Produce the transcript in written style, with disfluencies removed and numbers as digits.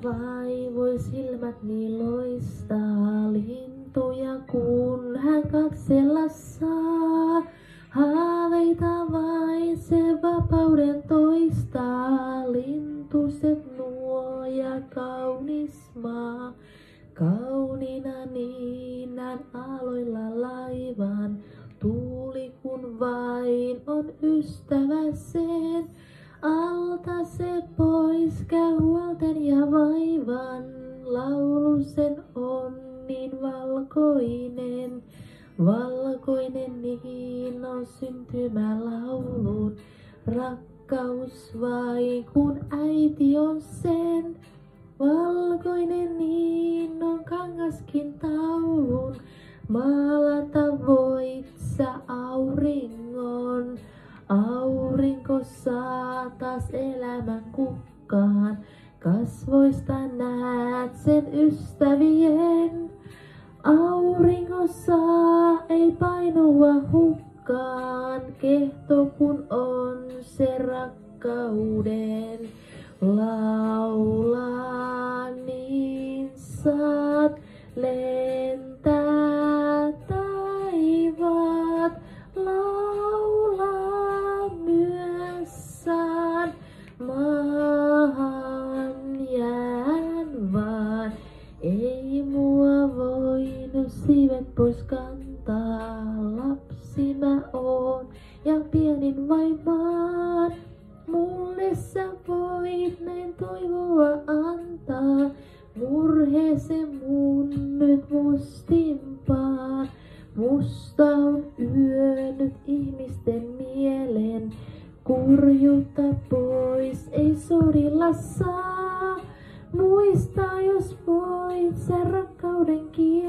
vaivoi silmätni loistaa lintuja, kun hän katsella saa. Haaveita vain se vapauden toistaa, lintuset nuo ja kaunis maa. Kauniina niinän aloilla laivan, tuuli kun vain on ystävä sen. Alta se pois käy huolten ja vaivan, laulu sen on niin valkoinen. Valkoinen niin on syntymälaulun, rakkaus vain kun äiti on sen. Valkoinen niin on kangaskin taulun, maalata voit sä auringon. Aurinko saa taas elämän kukkaan, kasvoista näet sen ystävien. Aurinko saa ei painua hukkaan, kehto kun on se rakkauden. Laulaa niin saat lentää taivaat, laulaa myös saan maahan jään vaan. Ei mua voinut siivet pois kantaa, lapsi mä oon ja pienin vain maan. Mulle sä voit näin toivoa antaa, murheeseen mun nyt mustimpaan. Musta on yönyt ihmisten mielen, kurjuutta pois ei sodilla saa. Muista jos voit sä rakkauden kielen.